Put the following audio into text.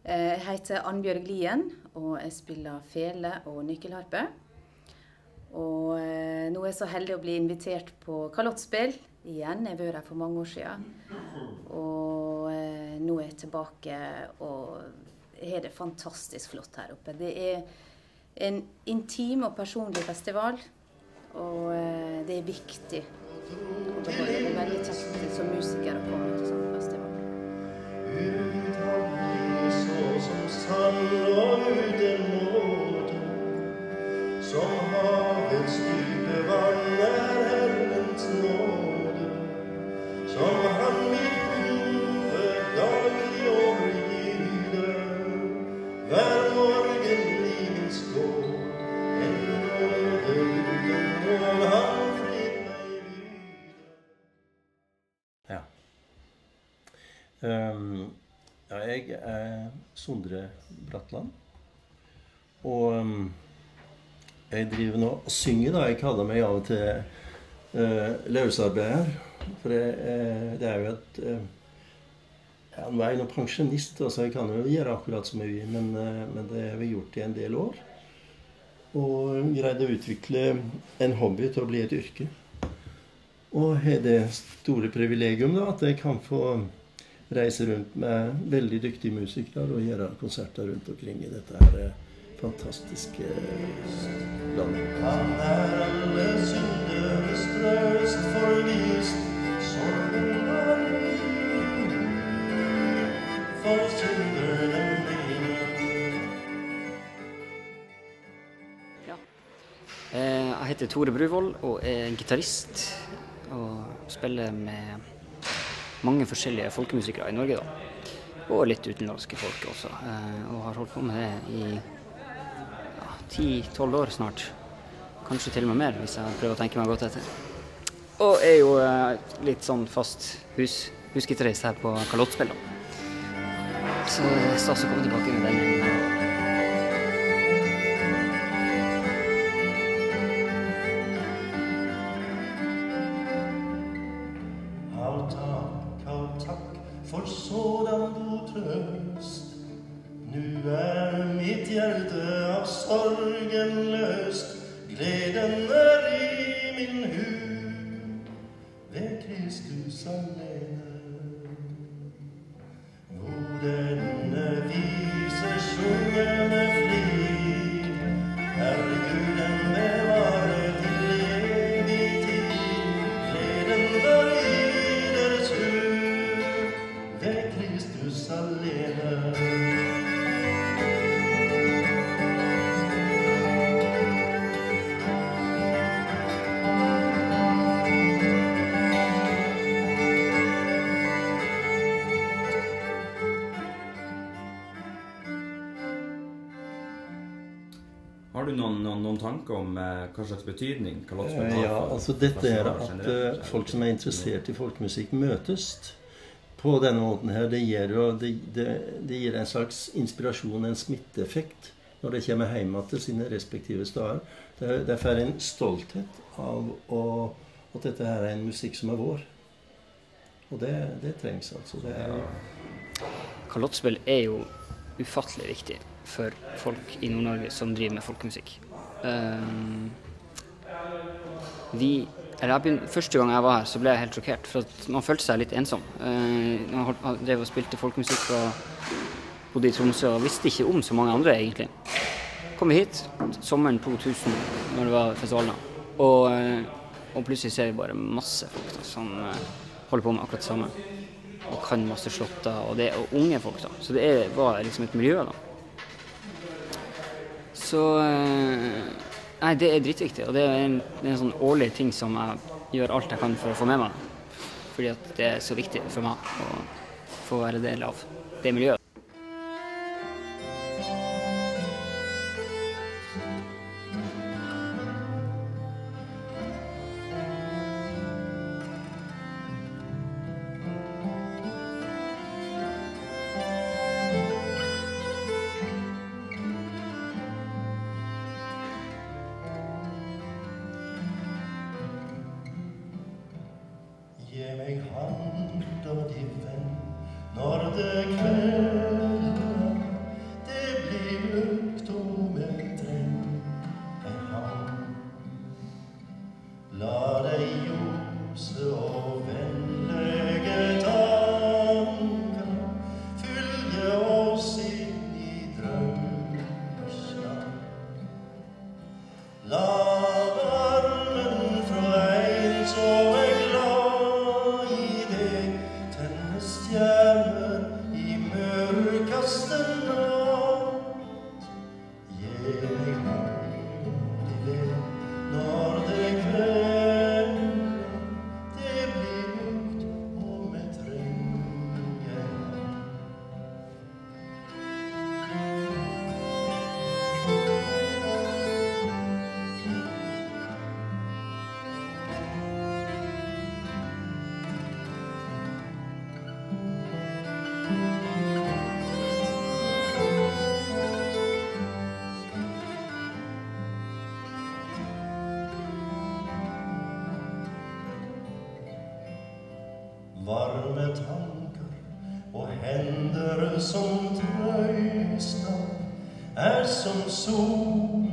Jeg heter Annbjørg Lien, og jeg spiller fele og nyckelharpe. Og nå er jeg så heldig å bli invitert på kalottspill igjen. Jeg har vært her for mange år siden. Og nå er jeg tilbake og har det fantastisk flott her oppe. Det er en intim og personlig festival, og det er viktig. Og det er veldig kjekt som musiker å komme til sånn festival. Som sand og uten måte, som havets dype vann Herrens nåde, som han mitt blod daglig overgiver, hver morgen livets går, en nåde uten mål han flyr meg videre. Ja. Ja, jeg er Sondre Bratland, og jeg driver nå og synger da. Jeg kaller meg av og til løsarbeider, for det er jo et... Ja, nå er jeg noen pensjonist, så jeg kan jo gjøre akkurat som jeg vil, men det har vi gjort i en del år. Og greide å utvikle en hobby til å bli et yrke. Og har det store privilegium da, at jeg kan få reise rundt med veldig dyktige musikere og gjøre konserter rundt omkring i dette her fantastiske landet. Han alle synderes trøst forvist, sorgen var min, for synderne mine. Ja. Jeg heter Tore Bruvoll og er gitarist og spiller med mange forskjellige folkemusikere i Norge da, og litt utenlandske folk også, og har holdt på med det i 10-12 år snart, kanskje til og med mer hvis jeg prøver å tenke meg godt etter. Og er jo litt sånn fast husgitarist her på kalottspill da. Så det er stas å komme tilbake med den. For sådan god trøst, nu mitt hjerte av sorgen løst, gleden i min hud, ved Kristus alene. Hvor denne vise sjungende flir, Herre Gud den bevare til evig tid, gleden i deres hud, ved Kristus alene. Har du noen tanker om hva slags betydning kalottspill har? Ja, altså dette er at folk som er interessert i folkemusikk møtes på denne måten her. Det gir en slags inspirasjon, en smitteeffekt når det kommer hjemme til sine respektive steder. Det får en stolthet av at dette her er en musikk som er vår. Og det trengs altså. Kalottspill er jo ufattelig viktig for folk i Nord-Norge som driver med folkemusikk. Første gang jeg var her så ble jeg helt sjokkert, for at man følte seg litt ensom. Man drev og spilte folkemusikk og bodde i Tromsø og visste ikke om så mange andre egentlig. Kom vi hit sommeren 2000 når det var festivalen, og plutselig ser vi bare masse folk da, som holder på med akkurat det samme og kan masse slåtter, og det er unge folk da. Så det var liksom et miljø da. Så nei, det er dritviktig, og det er en sånn årlig ting som jeg gjør alt jeg kan for å få med meg. Fordi at det er så viktig for meg å få være del av det miljøet. Ge meg hand og din venn når det kvelder, og vennlige tanker fyller oss inn i drømmeslag. La varmen fra en som glad i deg tenne stjerner i mørkaste natt. Gi meg hånd i det når det kvelder, det blir mørkt og vi trenger natt. Varme tanker og hender som trøster som sol